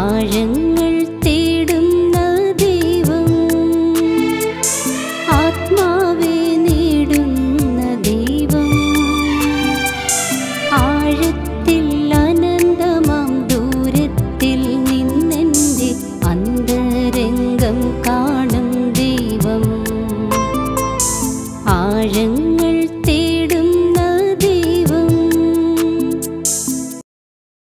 ആഴങ്ങൾ തേടുന്ന ദൈവം, ആത്മാവെ നേടുന്ന ദൈവം, ആഴത്തിൽ അനന്തമാം ദൂരത്തിൽ നിന്നെൻ്റെ അന്തരംഗം കാണും ദൈവം. ആഴങ്ങൾ